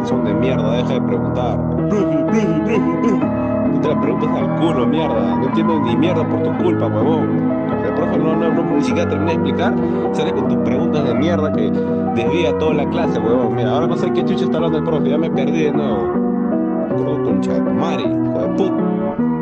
son de mierda, deja de preguntar. Tú te las preguntas al culo, mierda. No entiendo ni mierda por tu culpa, huevón. El profe ni siquiera termina de explicar, sale con tus preguntas de mierda que desvía toda la clase, huevón. Mira, ahora no sé qué chucha está hablando el profe, ya me perdí de nuevo. Puro concha de tu madre, hijo de puta.